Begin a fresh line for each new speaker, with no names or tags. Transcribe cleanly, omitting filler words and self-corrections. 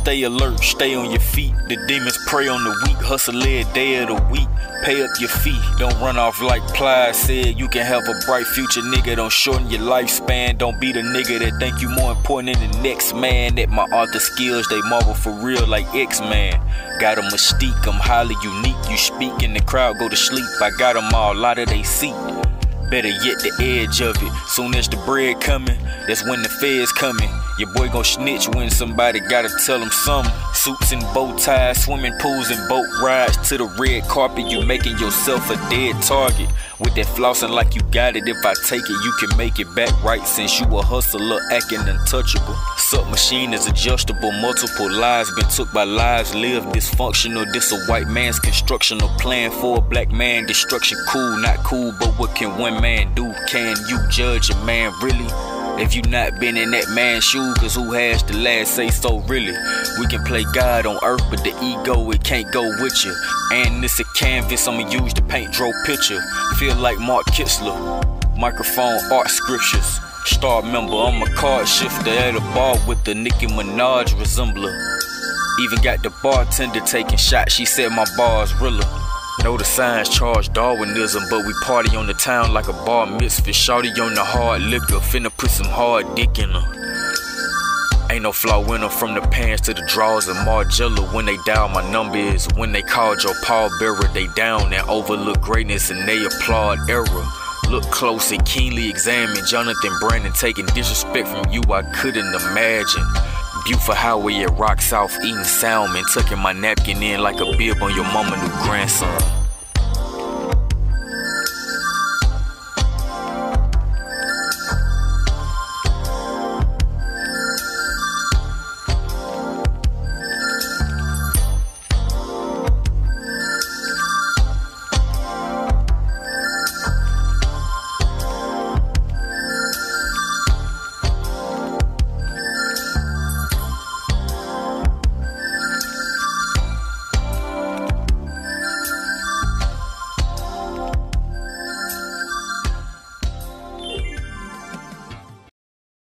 stay alert, stay on your feet. The demons prey on the weak, hustle every day of the week. Pay up your fee, don't run off like Plies said. You can have a bright future, nigga, don't shorten your lifespan. Don't be the nigga that think you more important than the next man. At my author skills, they marvel for real like X-Man. Got a mystique, I'm highly unique. You speak and the crowd go to sleep. I got them all out of they seat. Better yet, the edge of it. Soon as the bread coming, that's when the feds coming. Your boy gon' snitch when somebody gotta tell him something. Suits and bow ties, swimming pools and boat rides. To the red carpet, you making yourself a dead target. With that flossing like you got it, if I take it, you can make it back right. Since you a hustler acting untouchable. Submachine is adjustable, multiple lives been took by lives lived dysfunctional. This a white man's construction or plan for a black man destruction. Cool, not cool, but what can one man do? Can you judge a man really? If you not been in that man's shoe, cause who has the last say so really? We can play God on earth, but the ego, it can't go with you. And this a canvas I'ma use to paint draw picture. Feel like Mark Kitzler, microphone art scriptures. Star member, I'm a card shifter at a bar with the Nicki Minaj resembler. Even got the bartender taking shots, she said my bar's realer. Know the signs charge Darwinism, but we party on the town like a bar mitzvah. Shorty on the hard liquor, finna put some hard dick in her. Ain't no flaw winner from the pants to the drawers of Margiela. When they dial my number is when they called your pallbearer. They down and overlook greatness and they applaud error. Look close and keenly examine Jonathan Brandon taking disrespect from you I couldn't imagine. Buford Highway at Rock South eating salmon, tucking my napkin in like a bib on your mama new grandson.